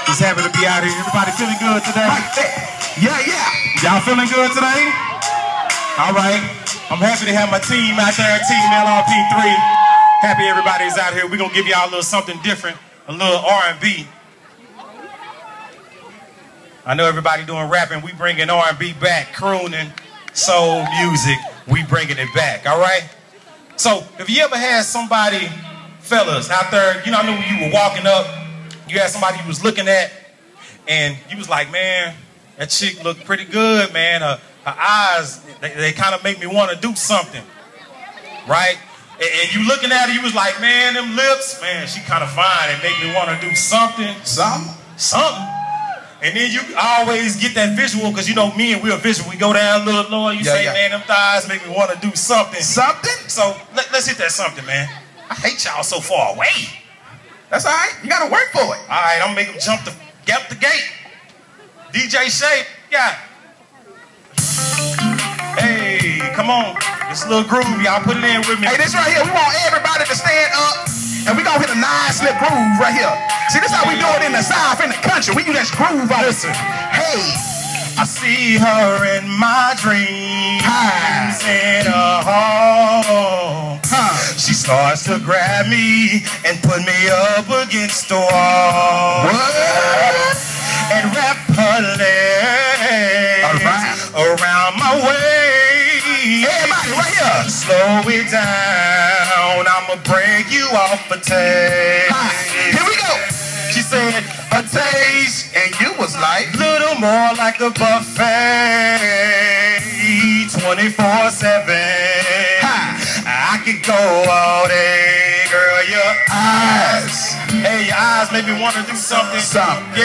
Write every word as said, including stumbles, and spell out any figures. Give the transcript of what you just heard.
Just happy to be out here. Everybody feeling good today? Yeah, yeah. Y'all feeling good today? All right. I'm happy to have my team out there, Team L R P three. Happy everybody's out here. We're going to give y'all a little something different, a little R and B. I know everybody doing rapping. We bringing R and B back, crooning, soul music. We bringing it back, all right? So if you ever had somebody, fellas, out there, you know, I know when you were walking up, you had somebody you was looking at, and you was like, man, that chick looked pretty good, man. Her, her eyes, they, they kind of make me want to do something, right? And, and you looking at her, you was like, man, them lips, man, she kind of fine. It make me want to do something. Something? Something. And then you always get that visual, because you know me and we're visual. We go down a little lower, you yeah, say, yeah. man, them thighs make me want to do something. Something? So let, let's hit that something, man. I hate y'all so far away. That's all right. You got to work for it. All right, I'm going to make them jump the, get the gate. D J Shape, yeah. Hey, come on. This little groove, y'all put it in with me. Hey, this right here, we want everybody to stand up, and we going to hit a nice little groove right here. See, this how we do it in the South, in the country. We use that groove on this. Hey. I see her in my dreams Hi. in a hall. Huh. She starts to grab me and put me up against the wall. What? And wrap her legs right. around my waist. Everybody right here. Slow it down, I'ma break you off a taste. Hi. Here we go. She said, a taste, and you was like, little more like a buffet, twenty-four seven. I could go all day, girl, your eyes. Hey, your eyes make me want to do something. Something.